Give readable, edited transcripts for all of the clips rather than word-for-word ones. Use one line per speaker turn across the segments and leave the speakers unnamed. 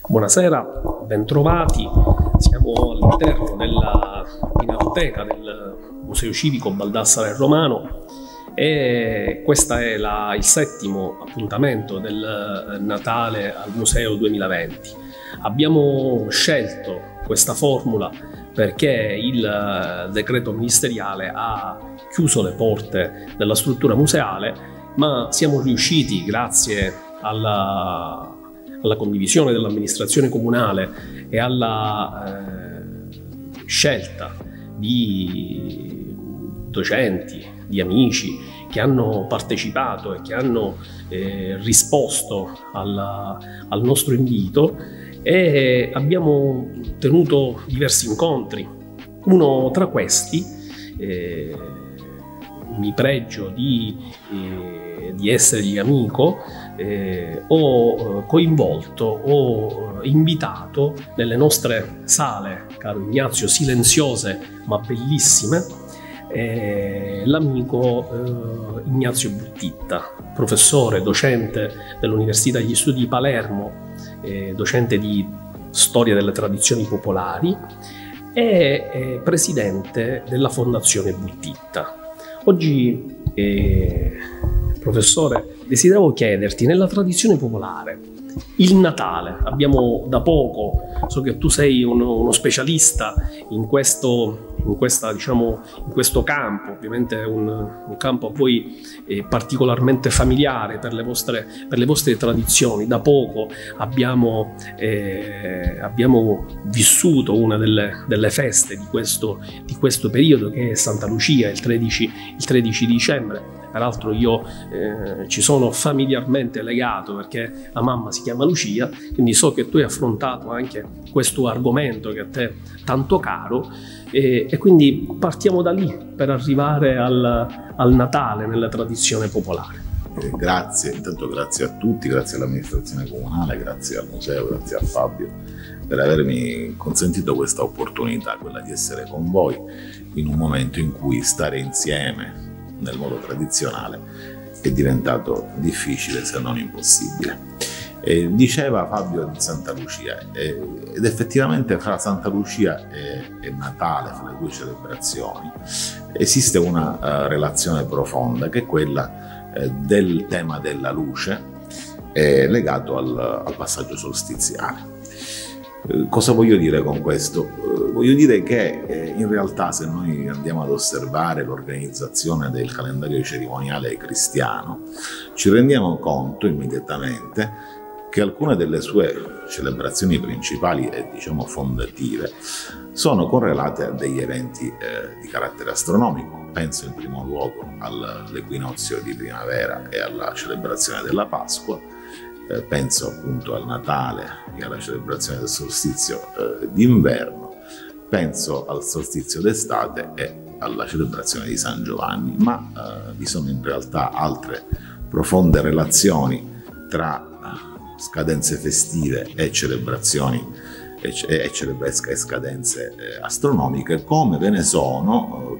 Buonasera, bentrovati. Siamo all'interno della pinacoteca del Museo Civico Baldassare Romano e questo è il settimo appuntamento del Natale al Museo 2020. Abbiamo scelto questa formula perché il decreto ministeriale ha chiuso le porte della struttura museale, ma siamo riusciti, grazie alla condivisione dell'amministrazione comunale e alla scelta di docenti, di amici che hanno partecipato e che hanno risposto al nostro invito, e abbiamo tenuto diversi incontri. Uno tra questi, mi pregio di essergli amico, ho coinvolto, ho invitato nelle nostre sale, caro Ignazio, silenziose ma bellissime, l'amico Ignazio Buttitta, professore, docente dell'Università degli Studi di Palermo, docente di storia delle tradizioni popolari e presidente della Fondazione Buttitta. Oggi, professore, desideravo chiederti, nella tradizione popolare, il Natale, abbiamo da poco, so che tu sei uno specialista in questo campo, ovviamente un campo a voi particolarmente familiare per le vostre tradizioni. Da poco abbiamo vissuto una delle feste di questo periodo, che è Santa Lucia, il 13 dicembre. Peraltro io ci sono familiarmente legato perché la mamma si chiama Lucia, quindi so che tu hai affrontato anche questo argomento che a te è tanto caro, e quindi partiamo da lì per arrivare al Natale nella tradizione popolare.
Grazie, intanto grazie a tutti, grazie all'amministrazione comunale, grazie al museo, grazie a Fabio per avermi consentito questa opportunità, quella di essere con voi in un momento in cui stare insieme nel modo tradizionale è diventato difficile, se non impossibile. Diceva Fabio di Santa Lucia, ed effettivamente fra Santa Lucia e Natale, fra le due celebrazioni, esiste una relazione profonda, che è quella del tema della luce legato al passaggio solstiziale. Cosa voglio dire con questo? Voglio dire che in realtà, se noi andiamo ad osservare l'organizzazione del calendario cerimoniale cristiano, ci rendiamo conto immediatamente che alcune delle sue celebrazioni principali e diciamo fondative sono correlate a degli eventi di carattere astronomico. Penso in primo luogo all'equinozio di primavera e alla celebrazione della Pasqua. Penso appunto al Natale e alla celebrazione del solstizio d'inverno, penso al solstizio d'estate e alla celebrazione di San Giovanni, ma vi sono in realtà altre profonde relazioni tra scadenze festive e celebrazioni e scadenze astronomiche, come ve ne sono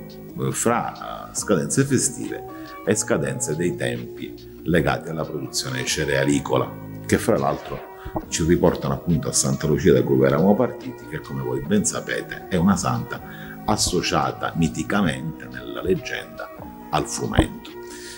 fra scadenze festive e scadenze dei tempi legati alla produzione cerealicola, che fra l'altro ci riportano appunto a Santa Lucia, da cui eravamo partiti, che come voi ben sapete è una santa associata miticamente nella leggenda al frumento.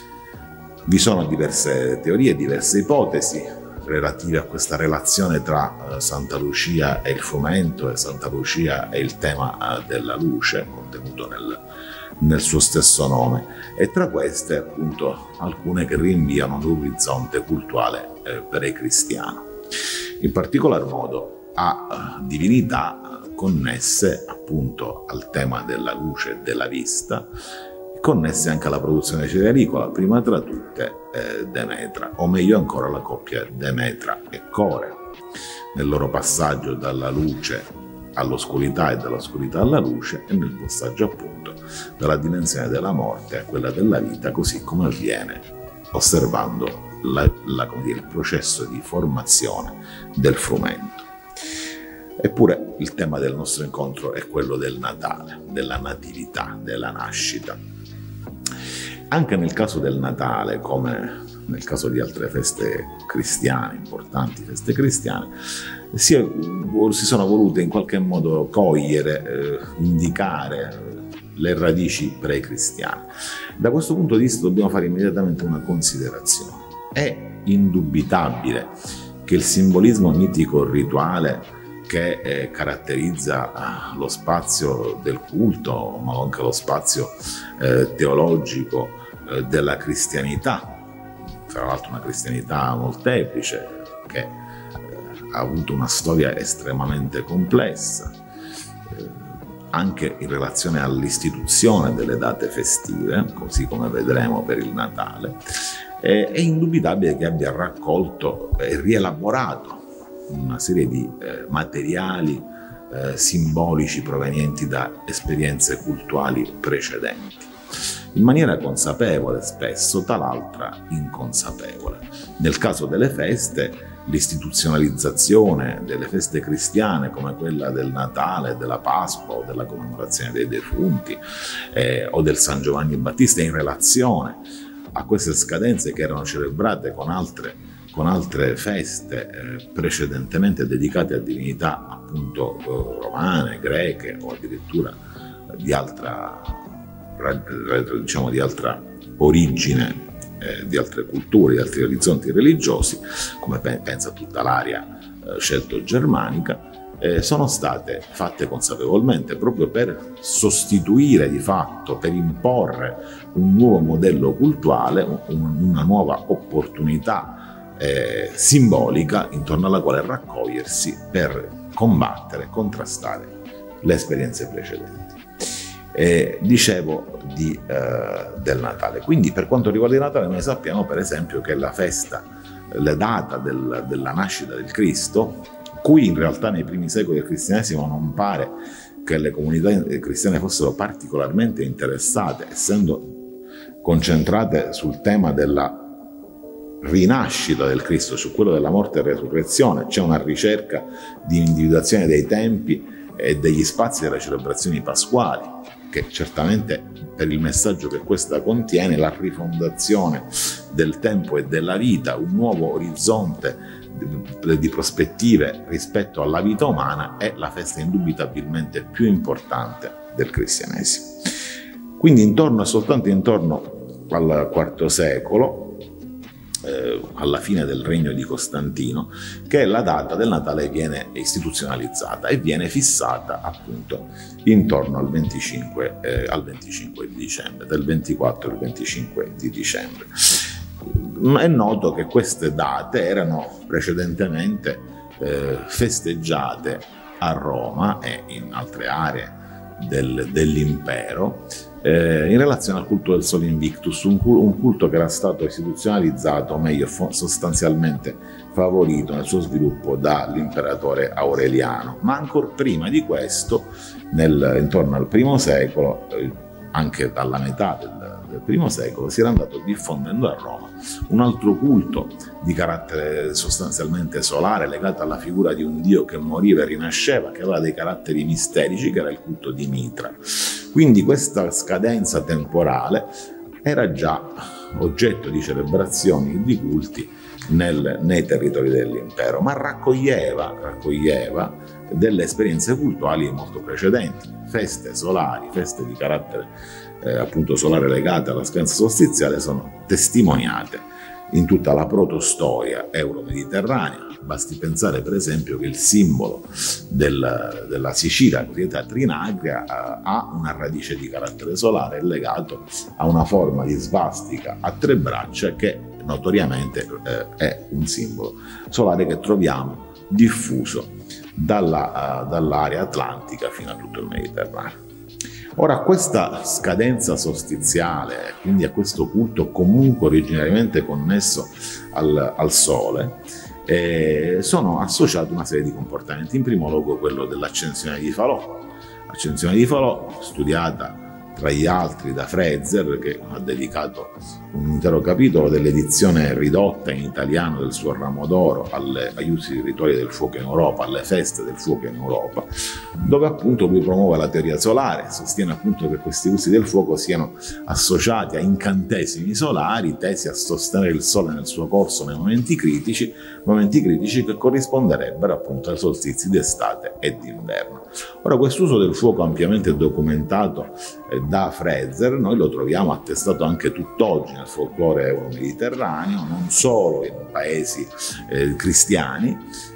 Vi sono diverse teorie, diverse ipotesi relative a questa relazione tra Santa Lucia e il frumento, e Santa Lucia e il tema della luce contenuto nel suo stesso nome, e tra queste appunto alcune che rinviano ad un orizzonte cultuale pre-cristiano, in particolar modo a divinità connesse appunto al tema della luce e della vista, connesse anche alla produzione cerealicola, prima tra tutte Demetra, o meglio ancora la coppia Demetra e Core, nel loro passaggio dalla luce all'oscurità e dall'oscurità alla luce, e nel passaggio appunto dalla dimensione della morte a quella della vita, così come avviene osservando il processo di formazione del frumento. Eppure il tema del nostro incontro è quello del Natale, della natività, della nascita. Anche nel caso del Natale, come nel caso di altre feste cristiane, importanti feste cristiane, si sono volute in qualche modo cogliere, indicare le radici pre-cristiane. Da questo punto di vista dobbiamo fare immediatamente una considerazione. È indubitabile che il simbolismo mitico-rituale che caratterizza lo spazio del culto, ma anche lo spazio teologico della cristianità, tra l'altro una cristianità molteplice che ha avuto una storia estremamente complessa, anche in relazione all'istituzione delle date festive, così come vedremo per il Natale, è indubitabile che abbia raccolto e rielaborato una serie di materiali simbolici provenienti da esperienze cultuali precedenti, in maniera consapevole spesso, tal'altra inconsapevole. Nel caso delle feste, l'istituzionalizzazione delle feste cristiane come quella del Natale, della Pasqua o della commemorazione dei defunti o del San Giovanni Battista in relazione a queste scadenze che erano celebrate con altre feste precedentemente dedicate a divinità appunto romane, greche o addirittura di altra origine, di altre culture, di altri orizzonti religiosi, come pensa tutta l'area celto-germanica, sono state fatte consapevolmente proprio per sostituire di fatto, per imporre un nuovo modello culturale, una nuova opportunità simbolica intorno alla quale raccogliersi per combattere, contrastare le esperienze precedenti. Dicevo del Natale. Quindi per quanto riguarda il Natale noi sappiamo per esempio che la festa, la data della nascita del Cristo, cui in realtà nei primi secoli del cristianesimo non pare che le comunità cristiane fossero particolarmente interessate, essendo concentrate sul tema della rinascita del Cristo, su quello della morte e resurrezione. C'è una ricerca di individuazione dei tempi e degli spazi delle celebrazioni pasquali, che certamente per il messaggio che questa contiene, la rifondazione del tempo e della vita, un nuovo orizzonte di prospettive rispetto alla vita umana, è la festa indubitabilmente più importante del cristianesimo. Quindi soltanto intorno al IV secolo, alla fine del regno di Costantino, che la data del Natale viene istituzionalizzata e viene fissata appunto intorno al 25 di dicembre, del 24 al 25 di dicembre. È noto che queste date erano precedentemente festeggiate a Roma e in altre aree dell'impero in relazione al culto del Sole Invictus, un culto che era stato istituzionalizzato, o meglio sostanzialmente favorito nel suo sviluppo dall'imperatore Aureliano. Ma ancora prima di questo, intorno al I secolo, anche dalla metà del I secolo, si era andato diffondendo a Roma un altro culto di carattere sostanzialmente solare, legato alla figura di un dio che moriva e rinasceva, che aveva dei caratteri misterici, che era il culto di Mitra. Quindi questa scadenza temporale era già oggetto di celebrazioni e di culti nei territori dell'impero, ma raccoglieva delle esperienze cultuali molto precedenti, feste solari, feste di carattere appunto solare legate alla scadenza solstiziale sono testimoniate in tutta la protostoria euro-mediterranea. Basti pensare per esempio che il simbolo della Sicilia, cosiddetta Trinagria, ha una radice di carattere solare legato a una forma di svastica a tre braccia che notoriamente è un simbolo solare che troviamo diffuso dall'area atlantica fino a tutto il Mediterraneo. Ora, questa scadenza solstiziale, quindi a questo culto comunque originariamente connesso al Sole, sono associati una serie di comportamenti. In primo luogo quello dell'accensione di falò. L'accensione di falò, studiata tra gli altri da Frezer, che ha dedicato un intero capitolo dell'edizione ridotta in italiano del suo Ramo d'Oro agli usi rituali del fuoco in Europa, alle feste del fuoco in Europa, dove appunto lui promuove la teoria solare, sostiene appunto che questi usi del fuoco siano associati a incantesimi solari tesi a sostenere il sole nel suo corso nei momenti critici che corrisponderebbero appunto ai solstizi d'estate e d'inverno. Ora, quest'uso del fuoco ampiamente documentato da Frezer noi lo troviamo attestato anche tutt'oggi nel folklore euro-mediterraneo, non solo in paesi cristiani,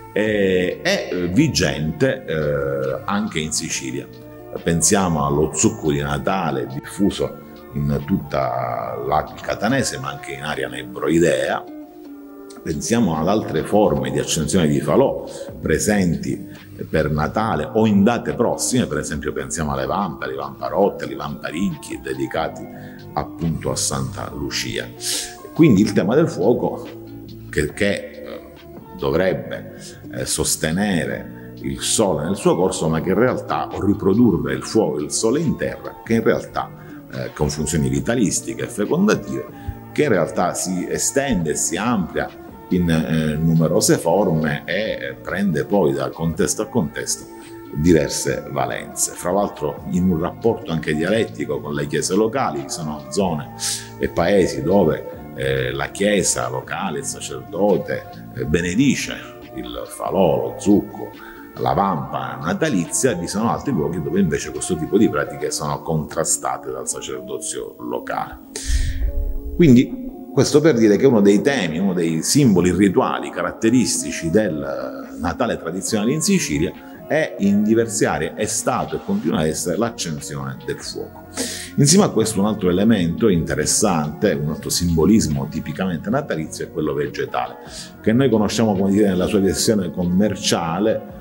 è vigente anche in Sicilia. Pensiamo allo zucco di Natale diffuso in tutta il catanese, ma anche in area nebbroidea. Pensiamo ad altre forme di accensione di falò presenti per Natale o in date prossime, per esempio pensiamo alle vampe, alle vamparotte, alle vamparicchi dedicati appunto a Santa Lucia. Quindi il tema del fuoco che dovrebbe sostenere il sole nel suo corso, ma che in realtà, o riprodurre il fuoco, il sole in terra, che in realtà con funzioni vitalistiche e fecondative, che in realtà si estende e si amplia in numerose forme e prende poi da contesto a contesto diverse valenze. Fra l'altro in un rapporto anche dialettico con le chiese locali, ci sono zone e paesi dove la chiesa locale, il sacerdote benedice il falò, lo zucco, la vampa natalizia, vi sono altri luoghi dove invece questo tipo di pratiche sono contrastate dal sacerdozio locale. Quindi questo per dire che uno dei temi, uno dei simboli rituali caratteristici del Natale tradizionale in Sicilia è in diverse aree è stato e continua ad essere l'accensione del fuoco. Insieme a questo un altro elemento interessante, un altro simbolismo tipicamente natalizio è quello vegetale, che noi conosciamo, come dire, nella sua versione commerciale,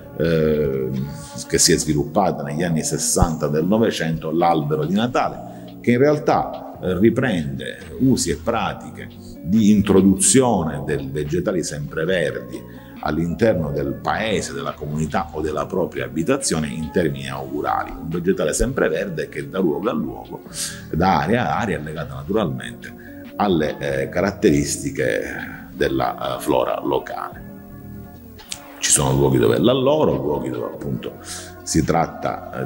che si è sviluppata negli anni 60 del Novecento, l'albero di Natale, che in realtà riprende usi e pratiche di introduzione dei vegetali sempreverdi all'interno del paese, della comunità o della propria abitazione in termini augurali. Un vegetale sempreverde che da luogo a luogo, da area a area, è legato naturalmente alle caratteristiche della flora locale. Ci sono luoghi dove è l'alloro, luoghi dove appunto si tratta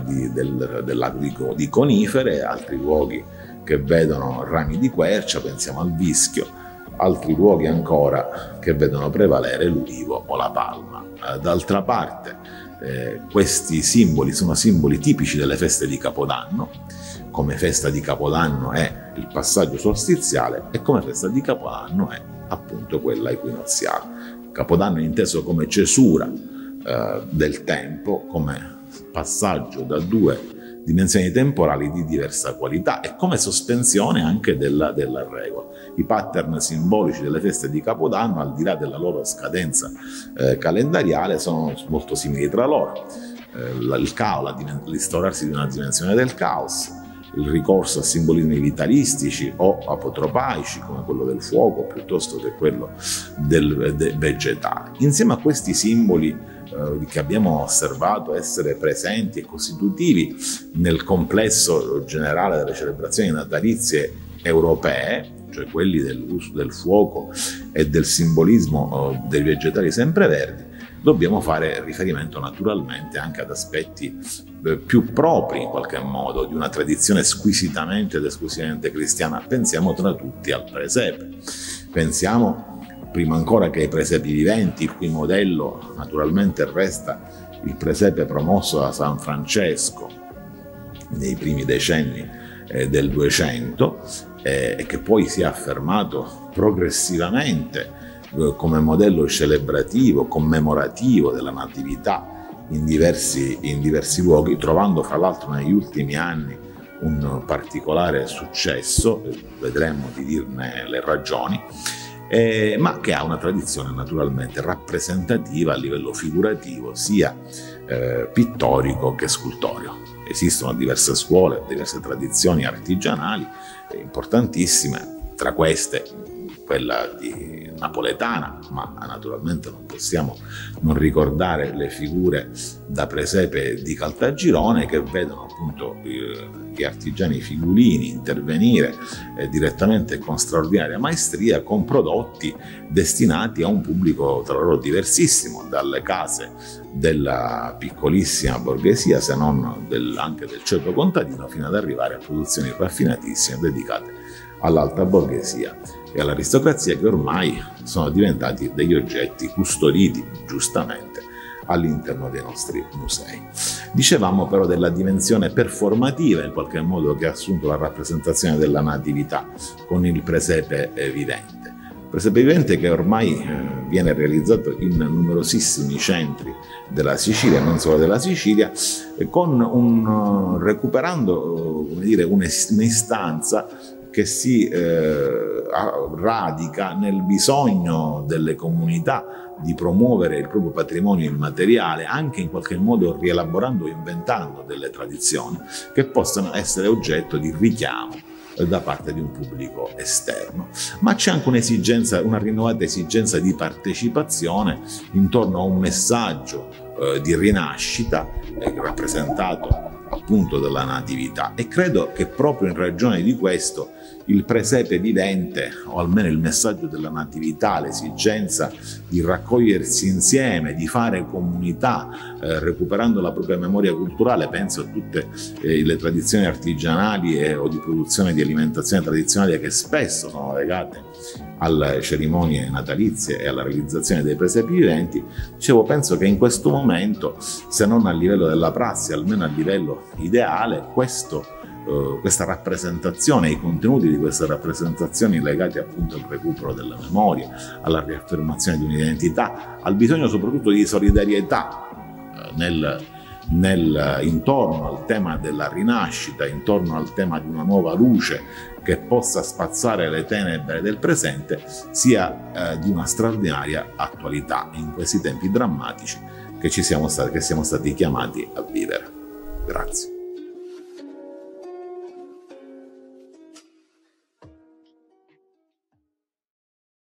di conifere, altri luoghi che vedono rami di quercia, pensiamo al vischio, altri luoghi ancora che vedono prevalere l'ulivo o la palma. D'altra parte questi simboli sono simboli tipici delle feste di Capodanno, come festa di Capodanno è il passaggio solstiziale e come festa di Capodanno è appunto quella equinoziale. Capodanno è inteso come cesura del tempo, come passaggio da due dimensioni temporali di diversa qualità e come sospensione anche della regola. I pattern simbolici delle feste di Capodanno, al di là della loro scadenza calendariale, sono molto simili tra loro. Il caos, l'instaurarsi di una dimensione del caos, il ricorso a simbolismi vitalistici o apotropaici come quello del fuoco piuttosto che quello del vegetale. Insieme a questi simboli che abbiamo osservato essere presenti e costitutivi nel complesso generale delle celebrazioni natalizie europee, cioè quelli dell'uso del fuoco e del simbolismo dei vegetali sempreverdi, dobbiamo fare riferimento naturalmente anche ad aspetti più propri in qualche modo di una tradizione squisitamente ed esclusivamente cristiana. Pensiamo tra tutti al presepe, pensiamo prima ancora che ai presepi viventi, il cui modello naturalmente resta il presepe promosso da San Francesco nei primi decenni del 200 e che poi si è affermato progressivamente come modello celebrativo, commemorativo della natività in diversi luoghi, trovando fra l'altro negli ultimi anni un particolare successo, vedremo di dirne le ragioni, ma che ha una tradizione naturalmente rappresentativa a livello figurativo, sia pittorico che scultoreo. Esistono diverse scuole, diverse tradizioni artigianali importantissime, tra queste quella napoletana, ma naturalmente non possiamo non ricordare le figure da presepe di Caltagirone, che vedono appunto gli artigiani figulini intervenire direttamente con straordinaria maestria con prodotti destinati a un pubblico tra loro diversissimo, dalle case della piccolissima borghesia, se non anche del ceto contadino, fino ad arrivare a produzioni raffinatissime dedicate all'alta borghesia e all'aristocrazia, che ormai sono diventati degli oggetti custoditi giustamente all'interno dei nostri musei. Dicevamo però della dimensione performativa in qualche modo che ha assunto la rappresentazione della natività con il presepe vivente. Presepe vivente che ormai viene realizzato in numerosissimi centri della Sicilia, non solo della Sicilia, recuperando come dire, un'istanza che si radica nel bisogno delle comunità di promuovere il proprio patrimonio immateriale, anche in qualche modo rielaborando o inventando delle tradizioni che possano essere oggetto di richiamo da parte di un pubblico esterno. Ma c'è anche un'esigenza, una rinnovata esigenza di partecipazione intorno a un messaggio di rinascita rappresentato appunto dalla natività, e credo che proprio in ragione di questo il presepe vivente, o almeno il messaggio della natività, l'esigenza di raccogliersi insieme, di fare comunità, recuperando la propria memoria culturale, penso a tutte le tradizioni artigianali o di produzione di alimentazione tradizionale che spesso sono legate alle cerimonie natalizie e alla realizzazione dei presepi viventi. Dicevo, penso che in questo momento, se non a livello della prassi, almeno a livello ideale, questa rappresentazione, i contenuti di queste rappresentazioni legati appunto al recupero della memoria, alla riaffermazione di un'identità, al bisogno soprattutto di solidarietà intorno al tema della rinascita, intorno al tema di una nuova luce che possa spazzare le tenebre del presente, sia di una straordinaria attualità in questi tempi drammatici che siamo stati chiamati a vivere. Grazie.